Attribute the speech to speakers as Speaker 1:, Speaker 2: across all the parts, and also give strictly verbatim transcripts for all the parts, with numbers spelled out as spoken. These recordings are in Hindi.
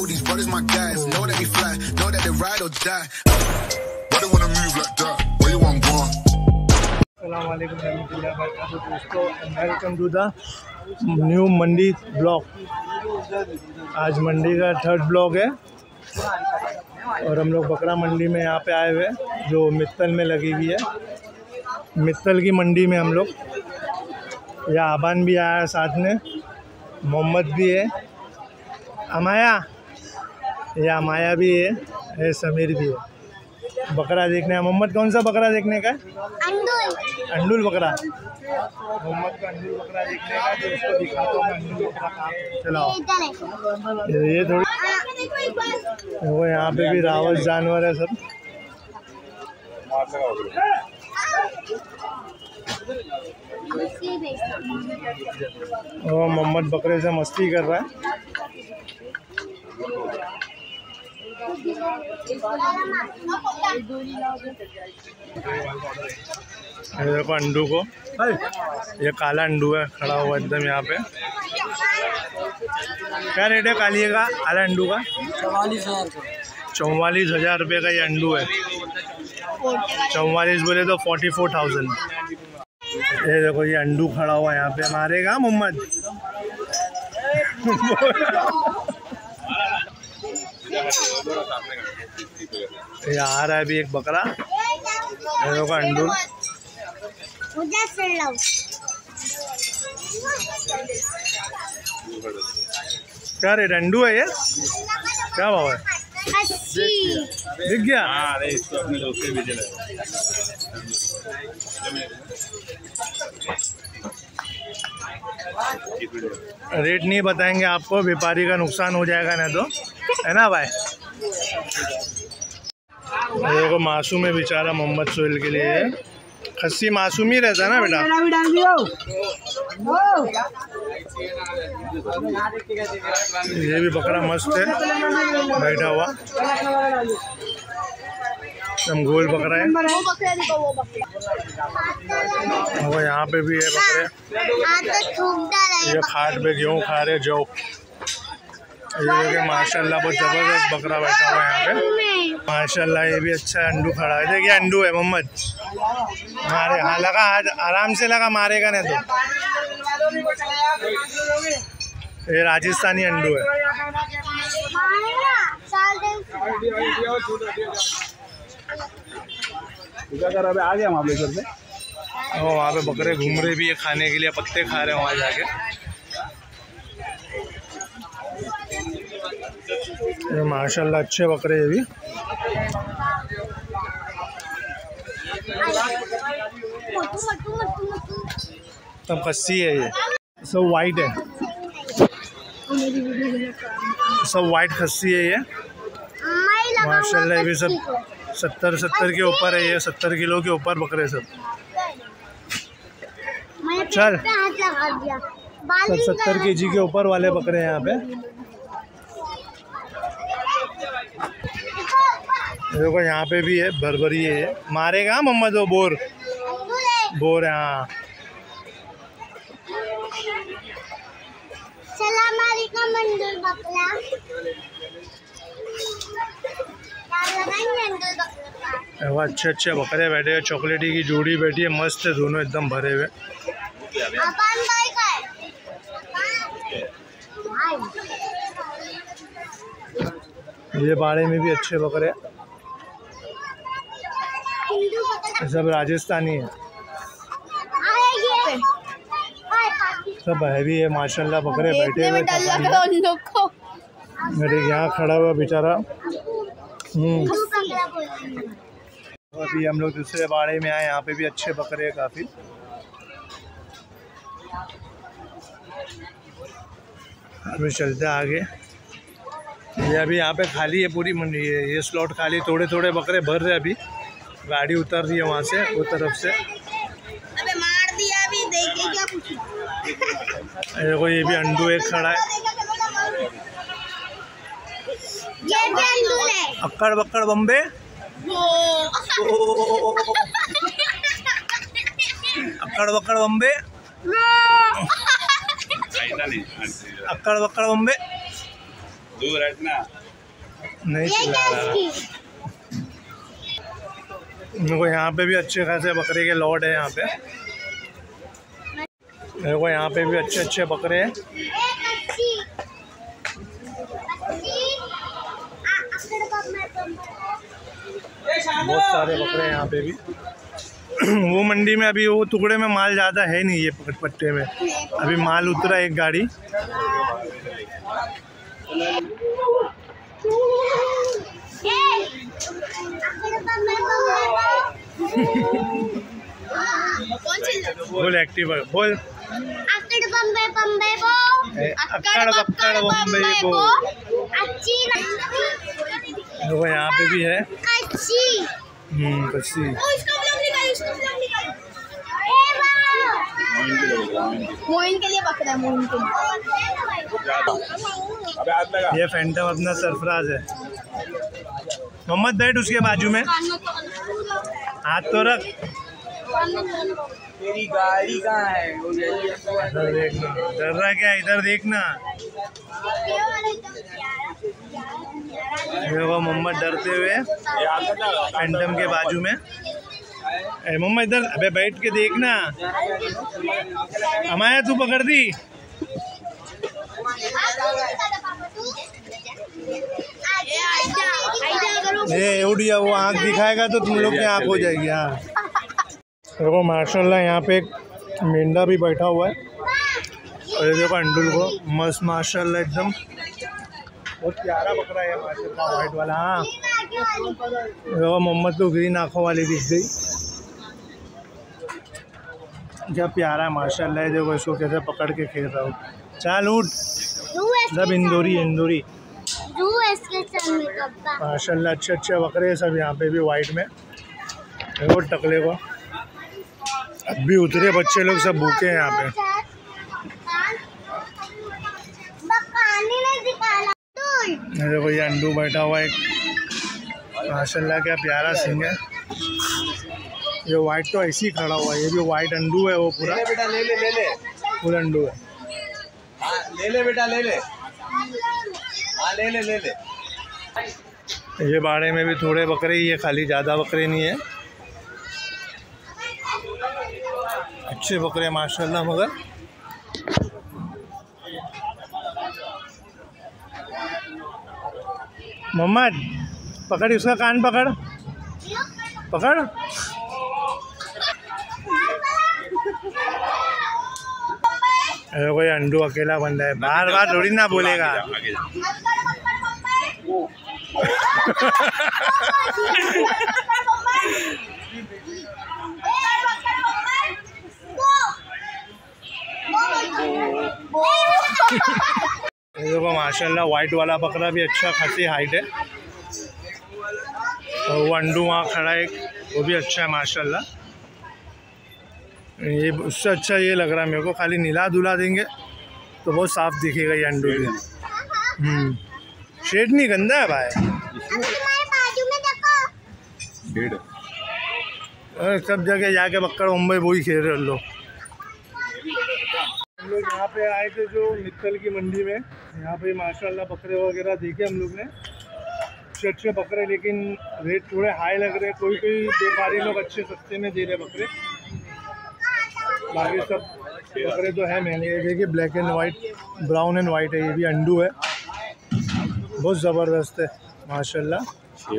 Speaker 1: know these brothers my guys. Know that they fly, know that they ride or die. Why they wanna move like that? Where you want go?
Speaker 2: अस्सलाम वालेकुम रहमतुल्लाहि व बरकातहू दोस्तों, welcome to the new Mandi blog. आज मंडी का थर्ड ब्लॉग है और हम लोग बकरा मंडी में यहाँ पे आए हुए हैं जो मित्तल में लगी हुई है। मित्तल की मंडी में हम लोग, या आबान भी आया है साथ में, मोहम्मद भी है, अमाया या अमाया भी है, है समीर भी है। बकरा देखने है। मोहम्मद कौन सा बकरा देखने का? अंडुल। अंडुल बकरा। मोहम्मद का अंडुल बकरा देखने का, जो उसको दिखाता हूँ मैं अंडुल बकरा कहाँ। चलाओ ये थोड़ी वो यहाँ पे भी रावत जानवर है सब। वो मोहम्मद बकरे से मस्ती कर रहा है। ये देखो अंडू को, ये काला अंडू है खड़ा हुआ एकदम यहाँ पे। क्या रेट है कालिए का, काला अंडू का? चौवालीस हजार चौवालीस हजार रुपये का ये अंडू है। चौवालीस बोले तो फोर्टी फोर थाउजेंड। ये देखो ये अंडू खड़ा हुआ यहाँ पे, मारेगा मोहम्मद। ये आ रहा है अभी एक बकरा। ये देखो अंडू। क्या रेट अंडू है ये? क्या भाव है? दिख गया? रेट नहीं बताएंगे आपको, व्यापारी का नुकसान हो जाएगा ना, तो है ना भाई। देखो मासूम है बेचारा मोहम्मद सोहेल के लिए। खस्सी मासूम ही रहता है ना बेटा। ये भी बकरा मस्त है बैठा हुआ, एकदम गोल बकरा है। वो यहाँ पे भी है बकरे। ये खाट पे गेहूँ खा रहे जो। ये देखिए माशाल्लाह बहुत ज़बरदस्त बकरा बैठा हुआ है यहाँ पे माशाल्लाह। ये भी अच्छा अंडू खड़ा है। देखिए अंडू है मोहम्मद, मारे। हाँ लगा, आज आराम से लगा, मारेगा नहीं तो। ये राजस्थानी अंडू है। आ गया वहाँ पे से। वहाँ पे बकरे घूम रहे भी है, खाने के लिए पत्ते खा रहे हैं वहाँ जाके। ये माशाल्लाह अच्छे बकरे ये भी। सब खस्सी है, ये सब वाइट है, सब वाइट खस्सी है ये माशाल्लाह। ये भी सब सत्तर सत्तर के ऊपर है, ये सत्तर किलो के ऊपर बकरे सब। चल सब सत्तर के जी के ऊपर वाले बकरे हैं यहाँ पे। देखो यहाँ पे भी है भरभरी है। मारेगा मोहम्मद वो बोर बोर है। हाँ अच्छे अच्छे बकरे बैठे हैं। चॉकलेटी की जोड़ी बैठी है, मस्त है दोनों, एकदम भरे हुए। ये बाड़े में भी अच्छे बकरे, सब राजस्थानी है, सब हैवी है माशाल्लाह। बकरे बैठे हुए मेरे यहाँ खड़ा हुआ बेचारा। हम्म अभी हम लोग दूसरे बाड़े में आए, यहाँ पे भी अच्छे बकरे हैं काफ़ी। अभी चलते आगे। ये अभी यहाँ पे खाली है पूरी मंडी है, ये स्लॉट खाली, थोड़े थोड़े बकरे भर रहे। अभी गाड़ी उतर रही है वहाँ से, वो तरफ से। अबे मार दिया अभी, देखिए क्या पूछा। देखो ये भी अंडू एक खड़ा है। ये भी अंडू है। अक्कड़ बक्कड़ बम्बे। अक्कड़ बक्कड़ बम्बे। अक्कड़ बक्कड़ बम्बे।
Speaker 3: दूर हटना
Speaker 2: नहीं चिल्ला रहा। मेरे को यहाँ पे भी अच्छे खासे बकरे के लॉट है। यहाँ पे मेरे को यहाँ पे भी अच्छे अच्छे बकरे हैं। बहुत सारे बकरे हैं यहाँ पे भी। वो मंडी में अभी वो टुकड़े में माल ज़्यादा है नहीं, ये पट्टे में अभी माल उतरा एक गाड़ी। बोल एक्टिव बोल।
Speaker 4: अक्कड़ बम्बे बम्बे बो,
Speaker 2: अक्कड़ बक्कड़ बम्बे बो।
Speaker 4: अच्छी
Speaker 2: वो यहाँ पे भी है
Speaker 4: अच्छी।
Speaker 2: हम्म कच्ची।
Speaker 4: इसका ब्लॉग निकाल, इसका ब्लॉग निकाल। ए वाह, मोइन के लिए बकरा है, मोइन के लिए।
Speaker 2: ये फैंटम अपना सरफराज है। मोहम्मद बैठ उसके बाजू में, हाथ तो रख।
Speaker 3: तेरी गाड़ी कहाँ है?
Speaker 2: इधर देखना, डर रहा क्या? इधर देखना। देखो मोहम्मद डरते हुए फैंटम के बाजू में। ए मोहम्मद इधर, अबे बैठ के देखना। हमाया तू पकड़ दी। ये उड़िया वो आँख दिखाएगा तो तुम लोग की आँख हो जाएगी। हाँ देखो माशाल्लाह यहाँ पे एक मेंढा भी बैठा हुआ है। और ये देखो अंडुल को मस्त माशाल्लाह एकदम बहुत प्यारा बकरा है माशाल्लाह, वाइट वाला। हाँ देखो मोहम्मद को ग्रीन आँखों वाली दिख गई, क्या प्यारा है माशाल्लाह। देखो इसको कैसे पकड़ के खेल रहा हूँ। चल उठ, सब इंदौरी इंदौरी माशाल्लाह। अच्छे अच्छे बकरे सब यहाँ पे भी वाइट में। देखो टकले को अभी उतरे बच्चे लोग सब भूखे हैं यहाँ पे। देखो ये अंडू बैठा हुआ है एक माशाल्लाह, क्या प्यारा सिंह है। ये वाइट तो ऐसे ही खड़ा हुआ है। ये भी वाइट अंडू है, वो पूरा
Speaker 3: बेटा ले ले ले ले
Speaker 2: फुल अंडू है।
Speaker 3: हाँ ले ले बेटा ले ले। हाँ ले ले ले ले।
Speaker 2: ये बाड़े में भी थोड़े बकरे ही है, खाली ज़्यादा बकरे नहीं है। अच्छे बकरे माशाल्लाह। मगर मोहम्मद पकड़ उसका कान, पकड़ पकड़। अरे कोई अंडू अकेला बंदा है, बार बार थोड़ी ना बोलेगा। देखो माशाल्लाह वाइट वाला बकरा भी अच्छा खासी हाइट है। और वो अंडू वहाँ खड़ा है, वो भी अच्छा है माशाल्लाह। ये उससे अच्छा ये लग रहा है मेरे को, खाली नीला धुला देंगे तो बहुत साफ दिखेगा ये अंडू भी। हम्म शेड नहीं गंदा है भाई। सब जगह जाके बक्कड़ मुंबई वही खेल रहे लोग। हम लोग यहाँ पे आए थे जो मित्तल की मंडी में, यहाँ पे माशाल्लाह बकरे वगैरह देखे हम लोग ने, अच्छे अच्छे बकरे, लेकिन रेट थोड़े हाई लग रहे। कोई कोई व्यापारी लोग अच्छे सस्ते में दे रहे बकरे, बाकी सब बकरे तो है महंगे। देखिए black and white, brown and white है। ये भी अंडू है, बहुत ज़बरदस्त है माशाल्लाह।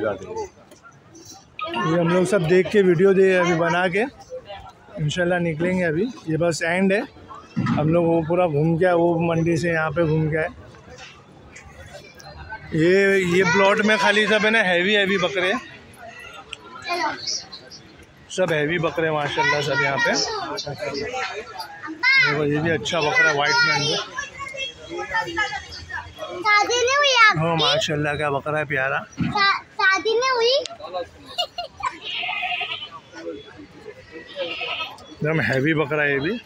Speaker 2: ये हम लोग सब देख के वीडियो दे अभी बना के इंशाल्लाह निकलेंगे। अभी ये बस एंड है, हम लोग वो पूरा घूम के, वो मंडी से यहाँ पे घूम के आए। ये ये प्लॉट में खाली सब है ना हैवी हैवी बकरे, सब हैवी बकरे माशाल्लाह सब यहाँ पे। देखो ये भी अच्छा बकरा है वाइट में अंदर।
Speaker 4: शादी नहीं हुई आपकी?
Speaker 2: हाँ माशाल्लाह क्या बकरा है प्यारा।
Speaker 4: शादी नहीं हुई?
Speaker 2: एकदम हैवी बकरा है ये भी।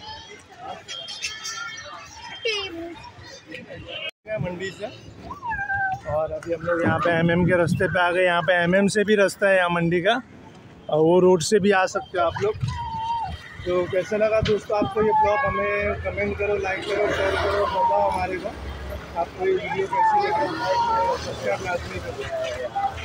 Speaker 2: मंडी से और अभी हम लोग यहाँ पे एमएम के रास्ते पे आ गए। यहाँ पे एमएम से भी रास्ता है यहाँ मंडी का, और वो रोड से भी आ सकते हो आप लोग। तो कैसा लगा दोस्तों आपको ये ब्लॉग? हमें कमेंट करो, लाइक करो, शेयर करो, बताओ हमारे को। आपको ये वीडियो कैसी लगी, सब्सक्राइब लाजमी करें।